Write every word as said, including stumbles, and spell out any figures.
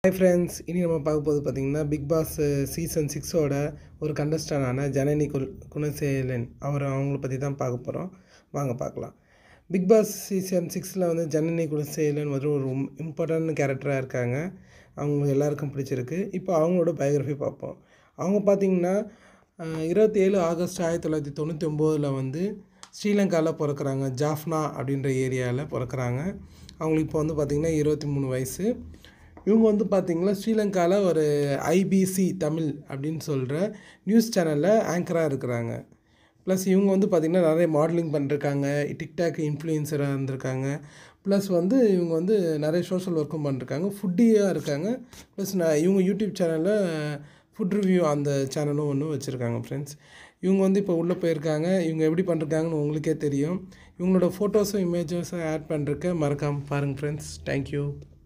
Hi friends, இனி நம்ம பார்க்க போது பார்த்தீங்கன்னா பிக் பாஸ் சீசன் சிக்ஸோட ஒரு கண்டஸ்டண்டான ஜனனி குnaseelan அவர் அவங்கள பற்றி தான் பார்க்க போகிறோம். வாங்க பார்க்கலாம். பிக் பாஸ் சீசன் சிக்ஸில் வந்து ஜனனி kunaseelan வந்து ஒரு இம்பார்ட்டன்ட் கேரக்டராக இருக்காங்க. அவங்க எல்லாருக்கும் பிடிச்சிருக்கு. இப்போ அவங்களோட பயோகிராஃபி பார்ப்போம். அவங்க பார்த்திங்கன்னா இருபத்தி ஏழு ஆகஸ்ட் ஆயிரத்தி தொள்ளாயிரத்தி தொண்ணூற்றி ஒம்போதில் வந்து ஸ்ரீலங்காவில் பிறக்கிறாங்க. ஜாஃப்னா அப்படின்ற ஏரியாவில் பிறக்கிறாங்க. அவங்களுக்கு இப்போ வந்து பார்த்திங்கன்னா இருபத்தி மூணு வயசு. இவங்க வந்து பார்த்திங்கன்னா ஸ்ரீலங்காவில் ஒரு ஐபிசி தமிழ் அப்படின்னு சொல்கிற நியூஸ் சேனலில் ஆங்கராக இருக்கிறாங்க. ப்ளஸ் இவங்க வந்து பார்த்திங்கன்னா நிறைய மாடலிங் பண்ணிருக்காங்க, டிக்டாக் இன்ஃப்ளூயன்சராக இருந்திருக்காங்க. ப்ளஸ் வந்து இவங்க வந்து நிறைய சோஷியல் ஒர்க்கும் பண்ணிருக்காங்க, ஃபுட்டியாக இருக்காங்க. ப்ளஸ் நான் இவங்க யூடியூப் சேனலில் ஃபுட் ரிவ்யூ அந்த சேனலும் ஒன்று வச்சுருக்காங்க ஃப்ரெண்ட்ஸ். இவங்க வந்து இப்போ உள்ளே போயிருக்காங்க. இவங்க எப்படி பண்ணிருக்காங்கன்னு உங்களுக்கே தெரியும். இவங்களோட ஃபோட்டோஸும் இமேஜஸும் ஆட் பண்ணிருக்க மறக்காமல் பாருங்கள் ஃப்ரெண்ட்ஸ். தேங்க்யூ.